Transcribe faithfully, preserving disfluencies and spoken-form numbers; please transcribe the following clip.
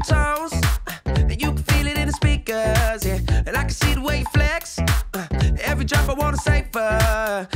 tones, and you can feel it in the speakers, yeah. And I can see the way you flex. Uh, every drop I wanna savor.